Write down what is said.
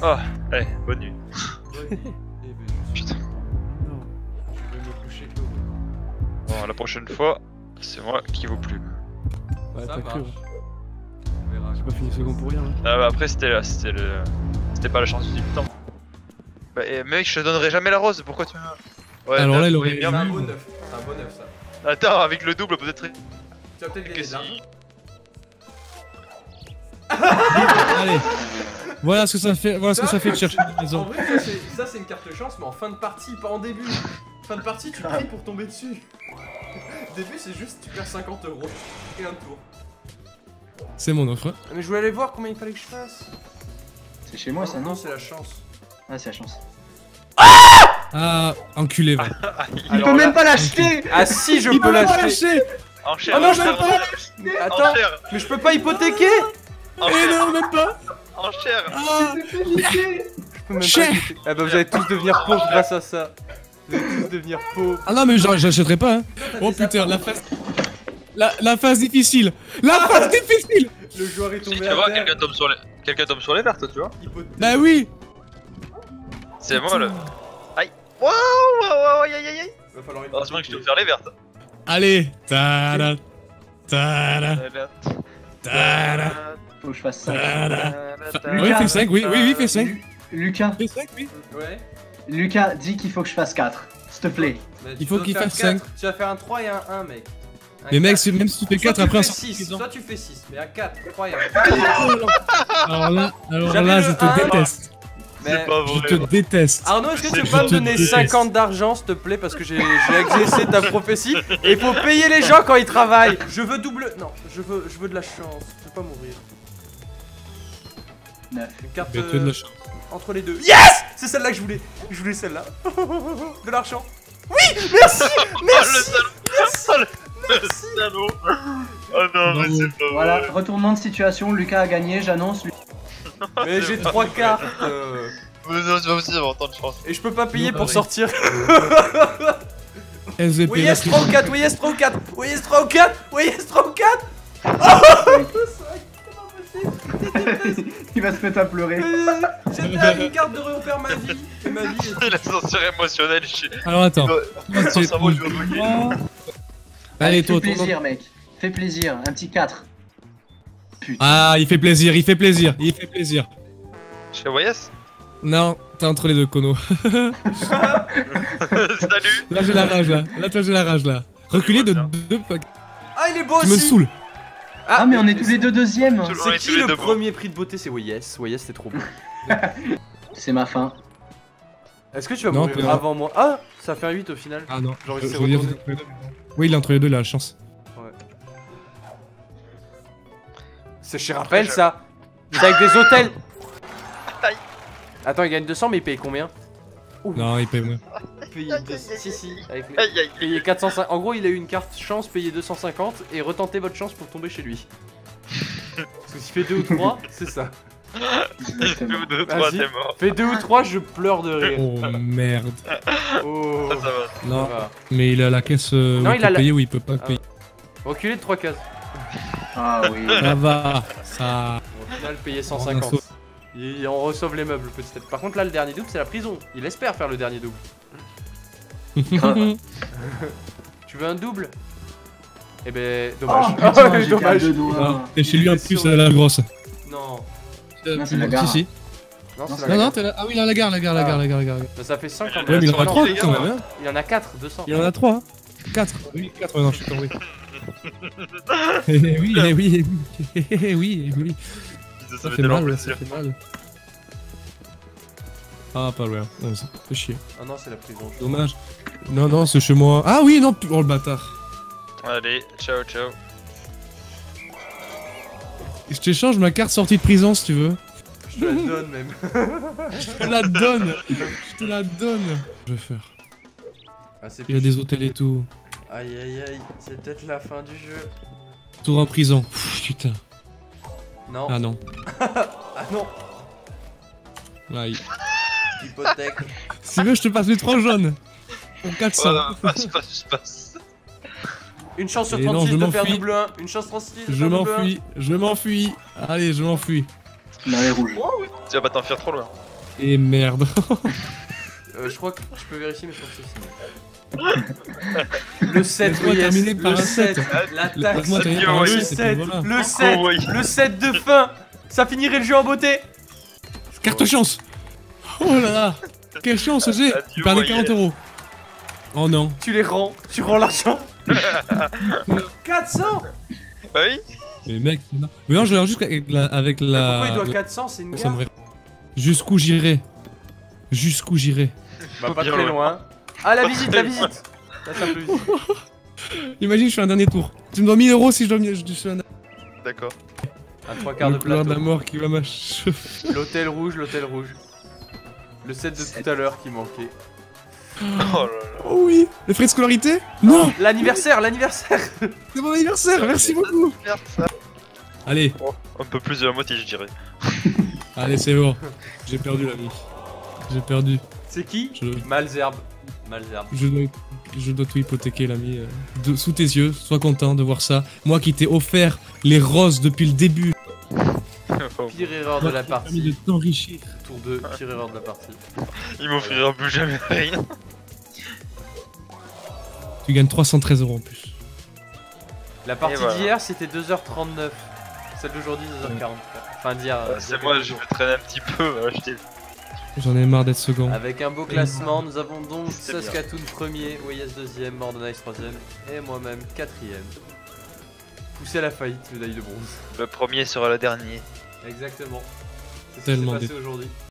Oh, allez, bonne nuit. Putain. Non. Je vais me coucher tôt. Bon, la prochaine fois, c'est moi qui vous plume. Ouais, Ça t'as cru. marche. On verra. J'ai pas fini second pour rien. Hein. Ah bah après c'était là, c'était pas la chance du temps. Bah mec, je te donnerai jamais la rose, pourquoi tu veux? Ouais, Alors là, il oui, aurait bien. C'est un beau neuf. C'est un beau neuf ça. Attends, avec le double peut-être. Tu vas peut-être Que gagner si. de l'argent. Allez. Voilà ce que ça fait. Voilà ce que ça fait de chercher une En maison. vrai, ça c'est une carte chance, mais en fin de partie, pas en début. Fin de partie, tu pries pour tomber dessus. Début, c'est juste tu perds 50 € et un tour. C'est mon offre. Mais je voulais aller voir combien il fallait que je fasse. C'est chez moi ça, non? Non, c'est la chance. Ah, c'est la chance. Ah, enculé, va. Il peut même pas l'acheter! Ah si, je Il peux peut pas l'acheter. lâcher. Enchère, Oh non, je enchère, peux pas. enchère, Attends, enchère, mais je peux pas hypothéquer. Eh non, même pas. enchère. Ah, Je peux même pas Cher. hypothéquer. Ah bah vous allez tous devenir pauvres grâce à ça. Vous allez tous devenir pauvres. ah non, mais j'achèterai pas. Hein. Oh putain, la phase. La phase difficile. La phase difficile. Le joueur est Si tombé tu à vois, terre. quelqu'un tombe sur les vertes, tu vois. Hypothéquer. Bah oui. C'est moi le. Aïe. Wow, wow, aïe, aïe, aïe. Va falloir Heureusement que je t'ai offert les vertes. Allez. Tada. Tada. Tada. Faut que je fasse 5. Oui, fais 5, oui, oui, fais 5. Lucas, Fais 5, oui. Ouais. Lucas, dis qu'il faut que je fasse 4. S'il te plaît. Mais Il tu faut dois qu'il faire fasse 4. 5. Tu vas faire un 3 et un 1, mec. Un Mais mec, 4. même si tu fais 4 Soit après un tu fais sort 6, prison. soit tu fais 6, mais un 4, 3 et un 1. Alors là, J'avais je le te un. déteste. C'est pas Je vrai. te déteste. Arnaud, est-ce que tu C'est peux pas me je te donner déteste. 50 d'argent, s'il te plaît, parce que j'ai exercé ta prophétie. Et il faut payer les gens quand ils travaillent. Je veux double. Non, je veux de la chance. Je veux pas mourir. 9. Une carte Mais tu as de la chance. entre les deux. Yes! C'est celle-là que je voulais. Je voulais celle-là. De l'argent. Oui! Merci! Merci! Oh le salaud. Oh non, mais c'est pas Voilà, vrai. retournement de situation, Lucas a gagné, j'annonce. Mais j'ai 3 cartes. Mais non, c'est pas possible d'avoir tant de chance. Et je peux pas payer Non, pour pareil. sortir. SVP. Oui, yes, 3 ou 4. Oui, yes, 3 ou 4. Oui, yes, 3 ou 4. Oui, yes, 3 ou 4. Il va se mettre à pleurer. J'étais à une carte de repère ma vie. Et ma vie est... L'ascenseur émotionnel chez. Alors attends. Son cerveau lui a bloqué. Allez, toi, fais tourne. plaisir, mec. Fais plaisir, un petit 4. Putain. Ah, il fait plaisir, il fait plaisir, il fait plaisir. Chez Wayas. Non, t'es entre les deux, Kono. Salut. Là, j'ai la rage, là. Là, toi, j'ai la rage, là. Reculer de 2 packs. Ah, il est beau Tu me aussi. saoules. Ah, mais on est tous les deux deuxièmes. On C'est est qui tous les le deux premier prix de beauté? C'est Wayes. Wayes, c'est trop beau. C'est ma fin. Est-ce que tu vas Non, mourir t'es- avant moi? Ah, ça fait un 8 au final. Ah non, Genre, il s'est veux dire, retourné. c'est entre les deux. Oui, il est entre les deux, là, la chance. C'est chez Rappel ça. C'est avec des hôtels. Aïe. Attends, il gagne 200, mais il paye combien? Non, il paye moins. Payer Si, si. Avec les... Aïe aïe. Payer 450. En gros, il a eu une carte chance, payer 250 et retenter votre chance pour tomber chez lui. Parce que s'il fait 2 ou 3, c'est ça. Exactement. 2, 3, Vas-y. t'es mort. Fait 2 ou 3, je pleure de rire. Oh merde. Oh. Ça va. Non, Ça va. mais il a la caisse où Non, il il a peut la- payer ou il peut pas Ah. payer. Reculé de 3 cases. Ah oui. Ça va, ça. Au final, payer On 150. en sauve. Et on resauve les meubles petit à petit. Par contre, là, le dernier double, c'est la prison. Il espère faire le dernier double. Grave. Tu veux un double? Eh ben, dommage. Oh putain, j'étais à dommage. 2 doigts. Ah, et chez Il lui en était plus sur à la grosse. Non. Non, c'est la gare. Si, si. Non, c'est Non, la Non, non, gare. t'es là. Ah oui, là, la gare, la gare, la Ah. gare, la gare, la gare. Bah, ça fait 5 quand Ouais, même. mais il en a Non, 3 les gars, quand même, hein. Il en a 4, 200. Il en a 3, hein. 4. Oui, 4, non, je suis tombé. Eh oui, eh oui, eh oui, eh oui. Ça Ça fait fait tellement mal, ouais, ça plaisir. fait mal. Ah, pas loin. Non, ça fait chier. Ah non, c'est la prison. Dommage. Non, non, c'est chez moi. Ah oui, non, oh le bâtard. Allez, ciao ciao. Je t'échange ma carte sortie de prison si tu veux. Je te la donne même. Je te la donne. Je te la donne. Je vais faire. Ah, c'est Il y a des hôtels et tout. Aïe aïe aïe, c'est peut-être la fin du jeu. Tour en prison. Pff, putain. Non. Ah non. Ah non. Aïe. Hypothèque. Si tu veux, je te passe les 3 jaunes. Pour 400. Oh non, passe. Une chance sur Et non, 36 je de faire m'enfuis. double 1. Une chance 36 de Je faire double 1. m'enfuis. Je m'enfuis. Allez, je m'enfuis. Dans les rouges. Tu vas pas t'enfuir trop loin. Et merde. Je crois que je peux vérifier, mais je crois que c'est signé. Le 7, Laisse-moi oui, terminer par le un 7, 7. l'attaque, Laisse-moi terminer par un le 7, 7, et puis voilà. le 7, le 7 de fin. Ça finirait le jeu en beauté. Carte chance. Oh là là. Quelle chance j'ai. Adieu, Tu perdais moyenne. 40 €. Oh non. Tu les rends, tu rends l'argent. 400. Oui. Mais mec, non. Mais non, je regarde juste avec la... Pourquoi il doit 400? C'est une Ça me gare. ré- Jusqu'où j'irai. Jusqu'où j'irai. Bah, pas Bien très loin. loin. Ah, la visite, la visite. Là, ça peut. Imagine, je fais un dernier tour. Tu me dois 1000 € si je fais un D'accord. Un 3/4 de le couloir de la plateau. mort qui va m'achever. L'hôtel rouge, l'hôtel rouge. Le 7 de tout à l'heure qui manquait. Oh là là. Oh oui. Les frais de scolarité. Non. L'anniversaire, l'anniversaire. C'est mon anniversaire. Merci beaucoup. Merde ça. Allez. Oh, un peu plus de la moitié je dirais. Allez, c'est bon. J'ai perdu la vie. J'ai perdu. C'est qui? Je, Malzerbe. Malzerbe. je dois tout hypothéquer, l'ami. Sous tes yeux, sois content de voir ça. Moi qui t'ai offert les roses depuis le début. Pire erreur de Moi la qui t'ai permis partie. de t'enrichir. Tour 2, pire erreur de la partie. Il m'offrira plus jamais rien. Tu gagnes 313 € en plus. La partie Et voilà. d'hier c'était 2h39. Celle d'aujourd'hui 2h40. Enfin d'hier. C'est moi, je vais traîner un petit peu. J'en ai marre d'être second. Avec un beau classement, nous avons donc C'est bien. Saskatoon premier, Weyes deuxième, Mordenice troisième et moi-même quatrième. Poussé à la faillite, médaille de bronze. Le premier sera le dernier. Exactement. C'est ce qui s'est Tellement passé aujourd'hui.